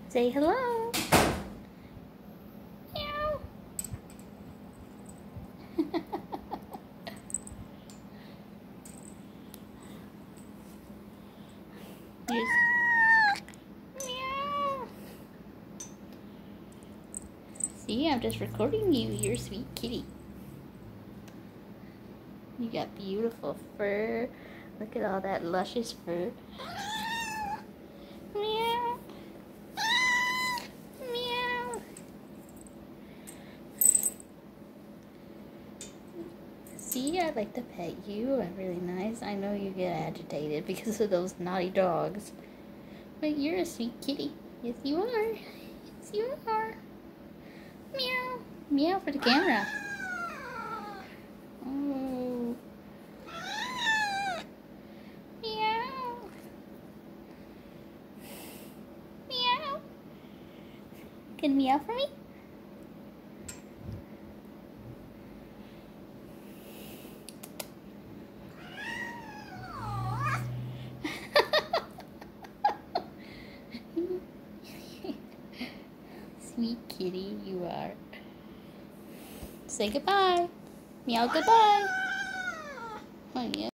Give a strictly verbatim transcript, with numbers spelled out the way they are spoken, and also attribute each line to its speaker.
Speaker 1: Say hello. Meow. Here's meow. See, I'm just recording you. You're a sweet kitty. You got beautiful fur. Look at all that luscious fur. Meow. Meow. See, I like to pet you. I'm really nice. I know you get agitated because of those naughty dogs. But you're a sweet kitty. Yes, you are. Yes, you are. Meow. Meow for the camera. Oh. Meow. Meow. Can meow for me? Sweet kitty, you are. Say goodbye. Meow goodbye. Oh, yeah.